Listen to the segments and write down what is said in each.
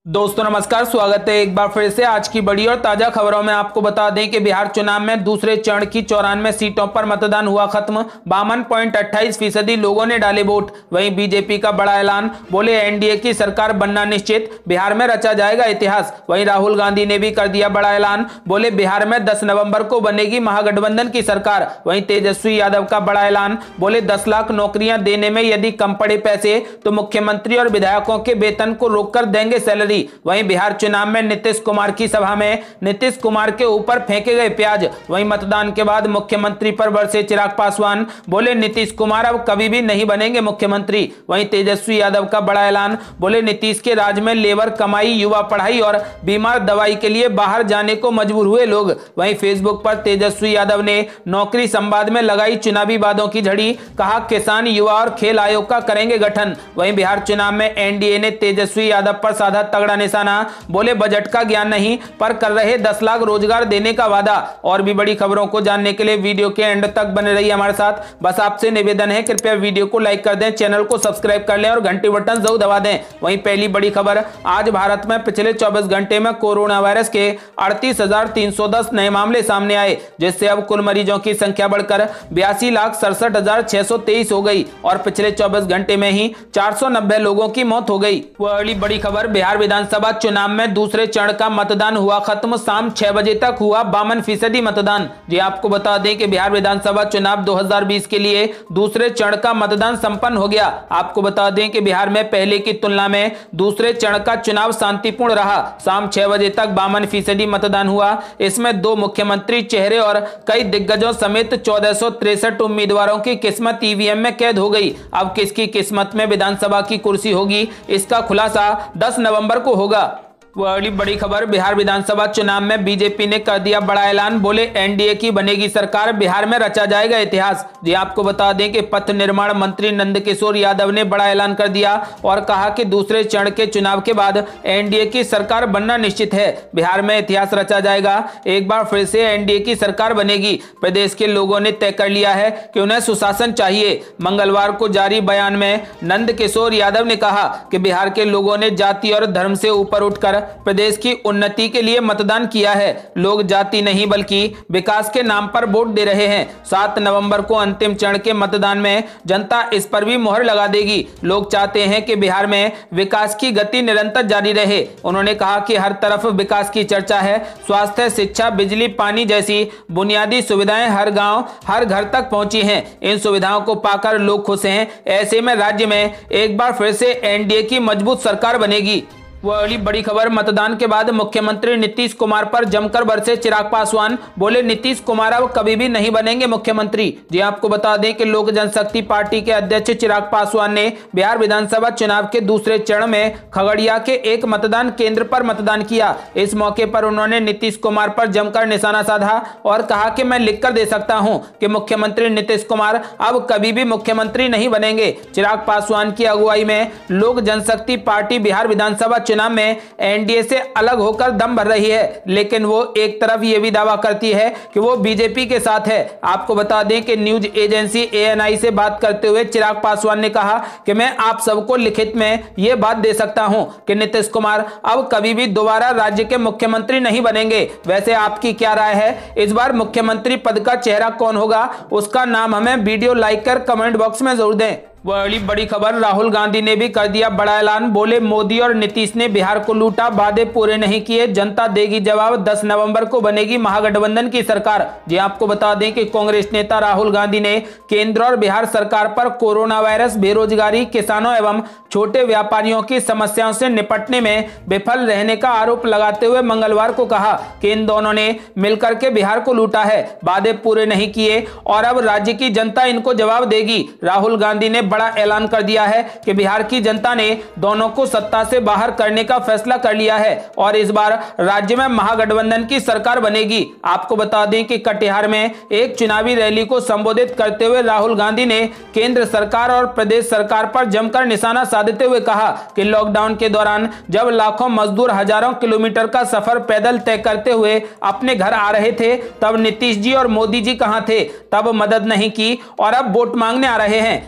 दोस्तों नमस्कार, स्वागत है एक बार फिर से आज की बड़ी और ताजा खबरों में। आपको बता दें कि बिहार चुनाव में दूसरे चरण की 94 सीटों पर मतदान हुआ खत्म। 52.28% लोगों ने डाले वोट। वहीं बीजेपी का बड़ा ऐलान, बोले एनडीए की सरकार बनना निश्चित, बिहार में रचा जाएगा इतिहास। वहीं राहुल गांधी ने भी कर दिया बड़ा ऐलान, बोले बिहार में 10 नवंबर को बनेगी महागठबंधन की सरकार। वहीं तेजस्वी यादव का बड़ा ऐलान, बोले 10 लाख नौकरियां देने में यदि कम पड़े पैसे तो मुख्यमंत्री और विधायकों के वेतन को रोककर देंगे सैलरी। वहीं बिहार चुनाव में नीतीश कुमार की सभा में नीतीश कुमार के ऊपर फेंके गए प्याज। वहीं मतदान के बाद मुख्यमंत्री पर बरसे चिराग पासवान, बोले नीतीश कुमार अब कभी भी नहीं बनेंगे मुख्यमंत्री। वहीं तेजस्वी यादव का बड़ा ऐलान, बोले नीतीश के राज में लेबर कमाई, युवा पढ़ाई और बीमार दवाई के लिए बाहर जाने को मजबूर हुए लोग। वहीं फेसबुक पर तेजस्वी यादव ने नौकरी संवाद में लगाई चुनावी वादों की झड़ी, कहा किसान, युवा और खेल आयोग का करेंगे गठन। वहीं बिहार चुनाव में एनडीए ने तेजस्वी यादव पर साधा तगड़ा निशाना, बोले बजट का ज्ञान नहीं पर कर रहे 10 लाख रोजगार देने का वादा। और भी बड़ी खबरों को जानने के लिए वीडियो के एंड तक बने रहिए हमारे साथ। बस आपसे निवेदन है, कृपया वीडियो को लाइक कर दें, चैनल को सब्सक्राइब कर लें और घंटी बटन जरूर दबा दें। वहीं पहली बड़ी खबर, आज भारत में पिछले 24 घंटे में कोरोना वायरस के 38,310 नए मामले सामने आए, जिससे अब कुल मरीजों की संख्या बढ़कर 82,67,623 हो गई और पिछले 24 घंटे में ही 490 लोगों की मौत हो गई। अगली बड़ी खबर, बिहार विधानसभा चुनाव में दूसरे चरण का मतदान हुआ खत्म। शाम 6 बजे तक हुआ 52% मतदान। जी आपको बता दें कि बिहार विधानसभा चुनाव 2020 के लिए दूसरे चरण का मतदान संपन्न हो गया। आपको बता दें कि बिहार में पहले की तुलना में दूसरे चरण का चुनाव शांतिपूर्ण रहा। शाम 6 बजे तक 52% मतदान हुआ। इसमें 2 मुख्यमंत्री चेहरे और कई दिग्गजों समेत 1463 उम्मीदवारों की किस्मत ईवीएम में कैद हो गई। अब किसकी किस्मत में विधानसभा की कुर्सी होगी, इसका खुलासा 10 नवंबर को होगा। अगली बड़ी खबर, बिहार विधानसभा चुनाव में बीजेपी ने कर दिया बड़ा ऐलान, बोले एनडीए की बनेगी सरकार, बिहार में रचा जाएगा इतिहास। जी आपको बता दें कि पथ निर्माण मंत्री नंदकिशोर यादव ने बड़ा ऐलान कर दिया और कहा कि दूसरे चरण के चुनाव के बाद एनडीए की सरकार बनना निश्चित है, बिहार में इतिहास रचा जाएगा। एक बार फिर से एनडीए की सरकार बनेगी। प्रदेश के लोगों ने तय कर लिया है कि उन्हें सुशासन चाहिए। मंगलवार को जारी बयान में नंदकिशोर यादव ने कहा कि बिहार के लोगों ने जाति और धर्म से ऊपर उठकर प्रदेश की उन्नति के लिए मतदान किया है। लोग जाति नहीं बल्कि विकास के नाम पर वोट दे रहे हैं। 7 नवंबर को अंतिम चरण के मतदान में जनता इस पर भी मोहर लगा देगी। लोग चाहते हैं कि बिहार में विकास की गति निरंतर जारी रहे। उन्होंने कहा कि हर तरफ विकास की चर्चा है। स्वास्थ्य, शिक्षा, बिजली, पानी जैसी बुनियादी सुविधाएं हर गांव, हर घर तक पहुंची हैं। इन सुविधाओं को पाकर लोग खुश हैं। ऐसे में राज्य में एक बार फिर से एनडीए की मजबूत सरकार बनेगी। अगली बड़ी खबर, मतदान के बाद मुख्यमंत्री नीतीश कुमार पर जमकर बरसे चिराग पासवान, बोले नीतीश कुमार अब कभी भी नहीं बनेंगे मुख्यमंत्री। जी आपको बता दें कि लोक जनशक्ति पार्टी के अध्यक्ष चिराग पासवान ने बिहार विधानसभा चुनाव के दूसरे चरण में खगड़िया के एक मतदान केंद्र पर मतदान किया। इस मौके पर उन्होंने नीतीश कुमार पर जमकर निशाना साधा और कहा कि मैं लिखकर दे सकता हूं कि मुख्यमंत्री नीतीश कुमार अब कभी भी मुख्यमंत्री नहीं बनेंगे। चिराग पासवान की अगुवाई में लोक जनशक्ति पार्टी बिहार विधानसभा चुनाव में एनडीए से अलग होकर दम भर रही है, लेकिन वो एक तरफ ये भी दावा करती है कि वो बीजेपी के साथ है। आपको बता दें कि न्यूज एजेंसी एएनआई से बात करते हुए चिराग पासवान ने कहा कि मैं आप सबको लिखित में ये बात दे सकता हूं कि नीतीश कुमार अब कभी भी दोबारा राज्य के मुख्यमंत्री नहीं बनेंगे। वैसे आपकी क्या राय है, इस बार मुख्यमंत्री पद का चेहरा कौन होगा, उसका नाम हमें वीडियो लाइक कर कमेंट बॉक्स में जरूर दें। अगली बड़ी खबर, राहुल गांधी ने भी कर दिया बड़ा ऐलान, बोले मोदी और नीतीश ने बिहार को लूटा, वादे पूरे नहीं किए, जनता देगी जवाब, 10 नवंबर को बनेगी महागठबंधन की सरकार। जी आपको बता दें कि कांग्रेस नेता राहुल गांधी ने केंद्र और बिहार सरकार पर कोरोना वायरस, बेरोजगारी, किसानों एवं छोटे व्यापारियों की समस्याओं से निपटने में विफल रहने का आरोप लगाते हुए मंगलवार को कहा कि इन दोनों ने मिलकर के बिहार को लूटा है, वादे पूरे नहीं किए और अब राज्य की जनता इनको जवाब देगी। राहुल गांधी ने बड़ा ऐलान कर दिया है कि बिहार की जनता ने दोनों को सत्ता से बाहर करने का फैसला कर लिया है और इस बार राज्य में महागठबंधन की सरकार बनेगी। आपको बता दें कि कटिहार में एक चुनावी रैली को संबोधित करते हुए राहुल गांधी ने केंद्र सरकार और प्रदेश सरकार पर जमकर निशाना साधते हुए कहा कि लॉकडाउन के दौरान जब लाखों मजदूर हजारों किलोमीटर का सफर पैदल तय करते हुए अपने घर आ रहे थे, तब नीतीश जी और मोदी जी कहां थे, तब मदद नहीं की और अब वोट मांगने आ रहे हैं। आपको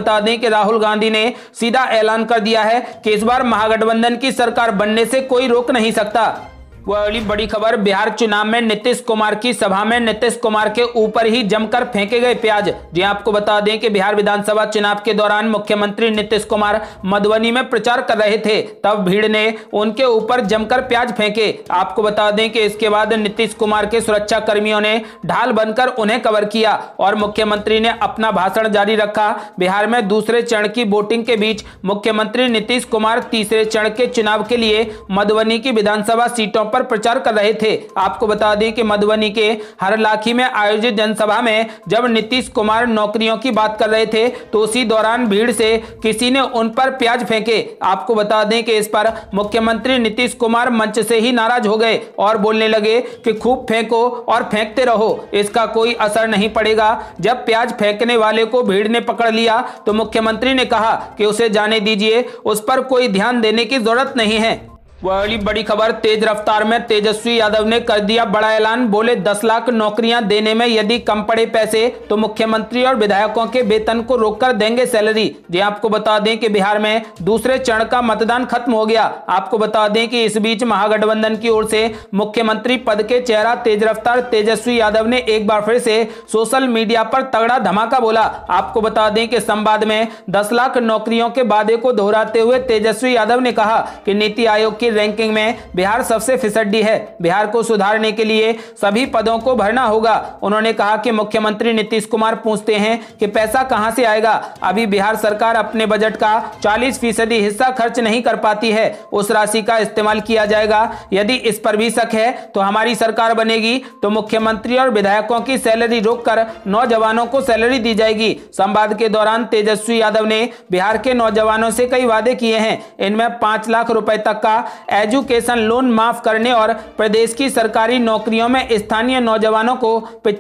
बता दें कि राहुल गांधी ने सीधा ऐलान कर दिया है कि इस बार महागठबंधन की सरकार बनने से कोई रोक नहीं सकता। वह अगली बड़ी खबर, बिहार चुनाव में नीतीश कुमार की सभा में नीतीश कुमार के ऊपर ही जमकर फेंके गए प्याज। जी आपको बता दें कि बिहार विधानसभा चुनाव के दौरान मुख्यमंत्री नीतीश कुमार मधुबनी में प्रचार कर रहे थे, तब भीड़ ने उनके ऊपर जमकर प्याज फेंके। आपको बता दें कि इसके बाद नीतीश कुमार के सुरक्षा कर्मियों ने ढाल बनकर उन्हें कवर किया और मुख्यमंत्री ने अपना भाषण जारी रखा। बिहार में दूसरे चरण की वोटिंग के बीच मुख्यमंत्री नीतीश कुमार तीसरे चरण के चुनाव के लिए मधुबनी की विधानसभा सीटों पर प्रचार कर रहे थे। आपको बता दें कि मधुबनी के हरलाखी में आयोजित जनसभा में जब नीतीश कुमार नौकरियों की बात कर रहे थे तो उसी दौरान भीड़ से किसी ने उन पर प्याज फेंके। आपको बता दें कि इस पर मुख्यमंत्री नीतीश कुमार मंच से ही नाराज हो गए और बोलने लगे कि खूब फेंको और फेंकते रहो, इसका कोई असर नहीं पड़ेगा। जब प्याज फेंकने वाले को भीड़ ने पकड़ लिया तो मुख्यमंत्री ने कहा कि उसे जाने दीजिए, उस पर कोई ध्यान देने की जरूरत नहीं है। वह अगली बड़ी खबर, तेज रफ्तार में तेजस्वी यादव ने कर दिया बड़ा ऐलान। बोले 10 लाख नौकरियां देने में यदि कम पड़े पैसे तो मुख्यमंत्री और विधायकों के वेतन को रोककर देंगे सैलरी। जी आपको बता दें कि बिहार में दूसरे चरण का मतदान खत्म हो गया। आपको बता दें कि इस बीच महागठबंधन की ओर से मुख्यमंत्री पद के चेहरा तेज रफ्तार तेजस्वी यादव ने एक बार फिर से सोशल मीडिया पर तगड़ा धमाका बोला। आपको बता दें कि संवाद में 10 लाख नौकरियों के वादे को दोहराते हुए तेजस्वी यादव ने कहा कि नीति आयोग की रैंकिंग में बिहार सबसे फिसड्डी है। बिहार को सुधारने के लिए सभी पदों को भरना होगा। उन्होंने कहा कि मुख्यमंत्री नीतीश कुमार पूछते हैं कि पैसा कहां से आएगा। अभी बिहार सरकार अपने बजट का 40% हिस्सा खर्च नहीं कर पाती है, उस राशि का इस्तेमाल किया जाएगा। यदि इस पर भी शक है तो हमारी सरकार बनेगी तो मुख्यमंत्री और विधायकों की सैलरी रोककर नौजवानों को सैलरी दी जाएगी। संवाद के दौरान तेजस्वी यादव ने बिहार के नौजवानों से कई वादे किए हैं। इनमें 5 लाख रुपए तक का एजुकेशन लोन माफ करने और प्रदेश की सरकारी नौकरियों में स्थानीय नौजवानों को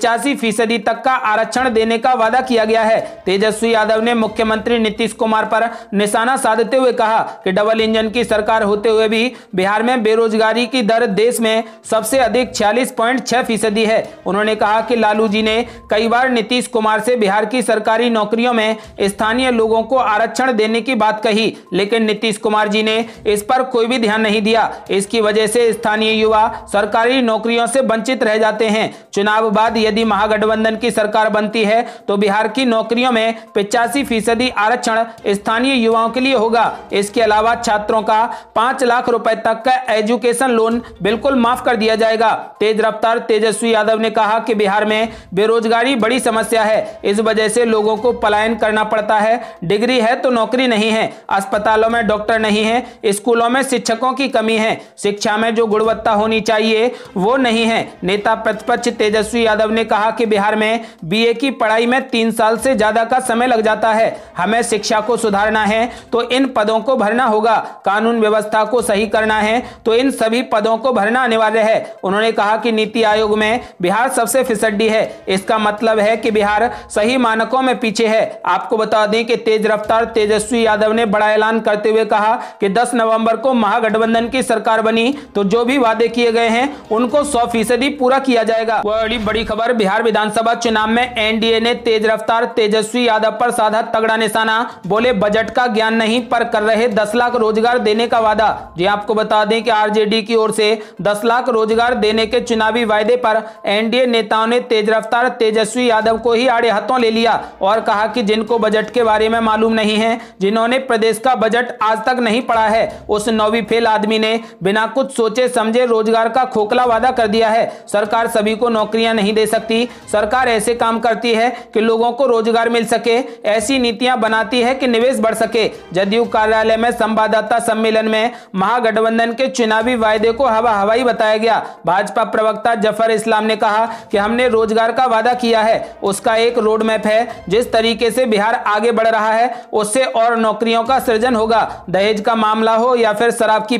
85% तक का आरक्षण देने का वादा किया गया है। तेजस्वी यादव ने मुख्यमंत्री नीतीश कुमार पर निशाना साधते हुए कहा कि डबल इंजन की सरकार होते हुए भी बिहार में बेरोजगारी की दर देश में सबसे अधिक 46.6% है। उन्होंने कहा कि लालू जी ने कई बार नीतीश कुमार से बिहार की सरकारी नौकरियों में स्थानीय लोगों को आरक्षण देने की बात कही, लेकिन नीतीश कुमार जी ने इस पर कोई भी ध्यान नहीं दिया। इसकी वजह से स्थानीय युवा सरकारी नौकरियों से वंचित रह जाते हैं। चुनाव बाद यदि महागठबंधन की सरकार बनती है तो बिहार की नौकरियों में 85% आरक्षण स्थानीय युवाओं के लिए होगा। इसके अलावा छात्रों का 5 लाख रुपए तक का एजुकेशन लोन बिल्कुल माफ कर दिया जाएगा। तेज रफ्तार तेजस्वी यादव ने कहा कि बिहार में बेरोजगारी बड़ी समस्या है, इस वजह से लोगों को पलायन करना पड़ता है। डिग्री है तो नौकरी नहीं है, अस्पतालों में डॉक्टर नहीं है, स्कूलों में शिक्षकों की कमी है, शिक्षा में जो गुणवत्ता होनी चाहिए वो नहीं है। नेता प्रतिपक्ष तेजस्वी यादव ने कहा कि बिहार में बीए की पढ़ाई में 3 साल से ज्यादा का समय लग जाता है। हमें शिक्षा को सुधारना है तो इन पदों को भरना होगा, कानून व्यवस्था को सही करना है तो इन सभी पदों को भरना अनिवार्य है। उन्होंने कहा कि नीति आयोग में बिहार सबसे फिसड्डी है, इसका मतलब है कि बिहार सही मानकों में पीछे है। आपको बता दें कि तेज रफ्तार तेजस्वी यादव ने बड़ा ऐलान करते हुए कहा कि 10 नवंबर को महागठबंधन की सरकार बनी तो जो भी वादे किए गए हैं उनको 100% पूरा किया जाएगा। वह बड़ी खबर, बिहार विधानसभा चुनाव में एनडीए ने तेज रफ्तार तेजस्वी यादव पर साधा तगड़ा निशाना। बोले बजट का ज्ञान नहीं पर कर रहे 10 लाख रोजगार देने का वादा। जी आपको बता दें कि आरजेडी की ओर से 10 लाख रोजगार देने के चुनावी वायदे पर एनडीए नेताओं ने तेज रफ्तार तेजस्वी यादव को ही आड़े हाथों ले लिया और कहा कि जिनको बजट के बारे में मालूम नहीं है, जिन्होंने प्रदेश का बजट आज तक नहीं पढ़ा है, उस 9वीं फेल आदमी ने बिना कुछ सोचे समझे रोजगार का खोखला वादा कर दिया है। सरकार सभी को नौकरियां नहीं दे सकती, सरकार ऐसे काम करती है कि लोगों को रोजगार मिल सके, ऐसी नीतियां बनाती है कि निवेश बढ़ सके। जदयू कार्यालय में संवाददाता सम्मेलन में महागठबंधन के चुनावी वायदे को हवा हवाई बताया गया। भाजपा प्रवक्ता जफर इस्लाम ने कहा कि हमने रोजगार का वादा किया है, उसका एक रोड मैप है। जिस तरीके से बिहार आगे बढ़ रहा है उससे और नौकरियों का सृजन होगा। दहेज का मामला हो या फिर शराब की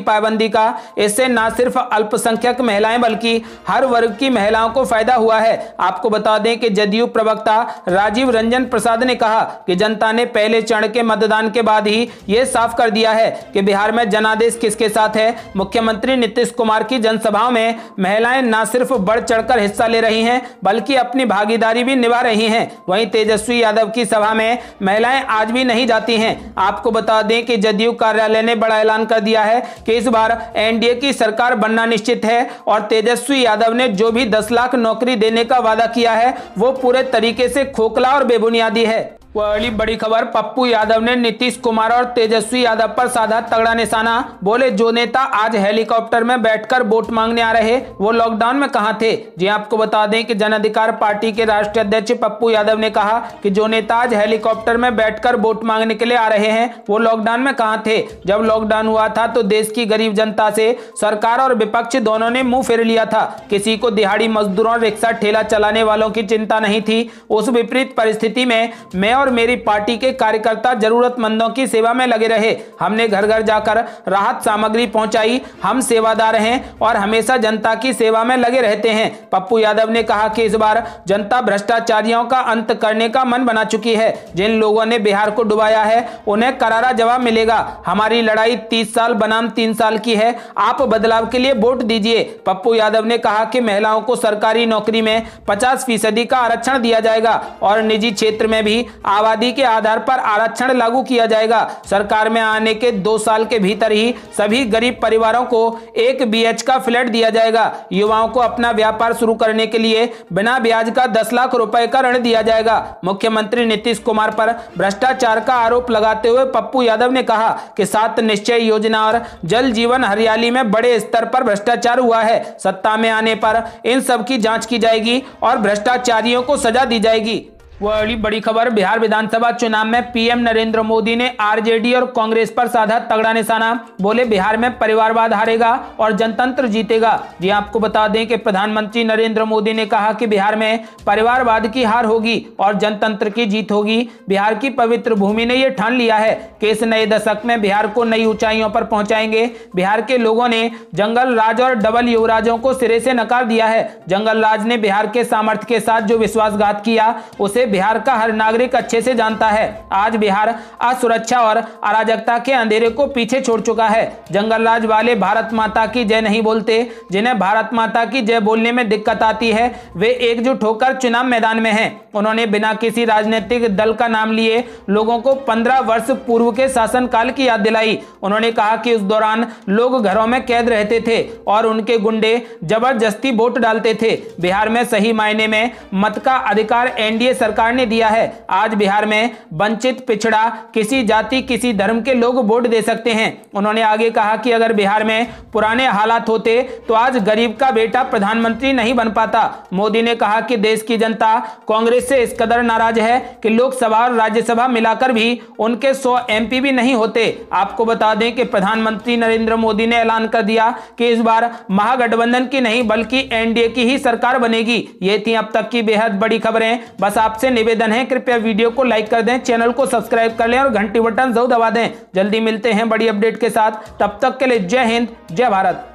पाबंदी का इससे न सिर्फ अल्पसंख्यक महिलाएं बल्कि हर वर्ग की महिलाओं को फायदा हुआ है। आपको बता दें कि जदयू प्रवक्ता राजीव रंजन प्रसाद ने कहा कि जनता ने पहले चरण के मतदान के बाद ही यह साफ कर दिया है कि बिहार में जनादेश किसके साथ है। मुख्यमंत्री नीतीश कुमार की जनसभाओं में महिलाएं न सिर्फ बढ़ चढ़कर हिस्सा ले रही हैं बल्कि अपनी भागीदारी भी निभा रही हैं। वहीं तेजस्वी यादव की सभा में महिलाएं आज भी नहीं जाती हैं। आपको बता दें कि जदयू कार्यालय ने बड़ा ऐलान कर दिया है कि इस बार एनडीए की सरकार बनना निश्चित है और तेजस्वी यादव ने जो भी 10 लाख नौकरी देने का वादा किया है वो पूरे तरीके से खोखला और बेबुनियादी है। वह अगली बड़ी खबर, पप्पू यादव ने नीतीश कुमार और तेजस्वी यादव पर साधा तगड़ा निशाना। बोले जो नेता आज हेलीकॉप्टर में बैठकर वोट मांगने आ रहे वो लॉकडाउन में कहां थे। जी आपको बता दें कि जन अधिकार पार्टी के राष्ट्रीय अध्यक्ष पप्पू यादव ने कहा कि जो नेता आज हेलीकॉप्टर में बैठकर वोट मांगने के लिए आ रहे हैं वो लॉकडाउन में कहां थे। जब लॉकडाउन हुआ था तो देश की गरीब जनता से सरकार और विपक्ष दोनों ने मुंह फेर लिया था। किसी को दिहाड़ी मजदूरों और रिक्शा ठेला चलाने वालों की चिंता नहीं थी। उस विपरीत परिस्थिति में मैं और मेरी पार्टी के कार्यकर्ता जरूरतमंदों की सेवा में लगे रहे। हमने घर घर जाकर राहत सामग्री पहुंचाई। हम सेवादार हैं और हमेशा जनता की सेवा में लगे रहते हैं। पप्पू यादव ने कहा कि इस बार जनता भ्रष्टाचारियों का अंत करने का मन बना चुकी है। जिन लोगों ने बिहार को डुबाया है उन्हें करारा जवाब मिलेगा। हमारी लड़ाई 30 साल बनाम 3 साल की है। आप बदलाव के लिए वोट दीजिए। पप्पू यादव ने कहा कि महिलाओं को सरकारी नौकरी में 50% का आरक्षण दिया जाएगा और निजी क्षेत्र में भी आबादी के आधार पर आरक्षण लागू किया जाएगा। सरकार में आने के 2 साल के भीतर ही सभी गरीब परिवारों को 1 BH का फ्लैट दिया जाएगा। युवाओं को अपना व्यापार शुरू करने के लिए बिना ब्याज का 10 लाख रुपए का ऋण दिया जाएगा। मुख्यमंत्री नीतीश कुमार पर भ्रष्टाचार का आरोप लगाते हुए पप्पू यादव ने कहा कि 7 निश्चय योजना और जल जीवन हरियाली में बड़े स्तर पर भ्रष्टाचार हुआ है। सत्ता में आने पर इन सब की जांच की जाएगी और भ्रष्टाचारियों को सजा दी जाएगी। वह अगली बड़ी खबर, बिहार विधानसभा चुनाव में पीएम नरेंद्र मोदी ने आरजेडी और कांग्रेस पर साधा तगड़ा निशाना। बोले बिहार में परिवारवाद हारेगा और जनतंत्र जीतेगा। जी आपको बता दें कि प्रधानमंत्री नरेंद्र मोदी ने कहा कि बिहार में परिवारवाद की हार होगी और जनतंत्र की जीत होगी। बिहार की पवित्र भूमि ने यह ठान लिया है कि इस नए दशक में बिहार को नई ऊंचाइयों पर पहुंचाएंगे। बिहार के लोगों ने जंगल राज और डबल युवराजों को सिरे से नकार दिया है। जंगल राज ने बिहार के सामर्थ्य के साथ जो विश्वासघात किया उसे बिहार का हर नागरिक अच्छे से जानता है। आज बिहार असुरक्षा और अराजकता के अंधेरे को पीछे छोड़ चुका है। जंगल राज वाले भारत माता की जय नहीं बोलते। जिन्हें भारत माता की जय बोलने में दिक्कत आती है वे एकजुट होकर चुनाव मैदान में हैं। उन्होंने बिना किसी राजनीतिक दल का नाम लिए लोगों को 15 वर्ष पूर्व के शासनकाल की याद दिलाई। उन्होंने कहा कि उस दौरान लोग घरों में कैद रहते थे और उनके गुंडे जबरदस्ती वोट डालते थे। बिहार में सही मायने में मत का अधिकार एनडीए सरकार ने दिया है। आज बिहार में वंचित, पिछड़ा, किसी जाति, किसी धर्म के लोग वोट दे सकते हैं। उन्होंने आगे कहा कि अगर बिहार में पुराने हालात होते तो आज गरीब का बेटा प्रधानमंत्री नहीं बन पाता। मोदी ने कहा कि देश की जनता कांग्रेस से इस कदर नाराज है कि लोकसभा और राज्यसभा मिलाकर भी उनके 100 MP भी नहीं होते। आपको बता दें कि प्रधानमंत्री नरेंद्र मोदी ने ऐलान कर दिया कि इस बार महागठबंधन की नहीं बल्कि एनडीए की ही सरकार बनेगी। ये थी अब तक की बेहद बड़ी खबरें। बस आपसे निवेदन है कृपया वीडियो को लाइक कर दें, चैनल को सब्सक्राइब कर लें और घंटी बटन जरूर दबा दें। जल्दी मिलते हैं बड़ी अपडेट के साथ। तब तक के लिए जय हिंद, जय भारत।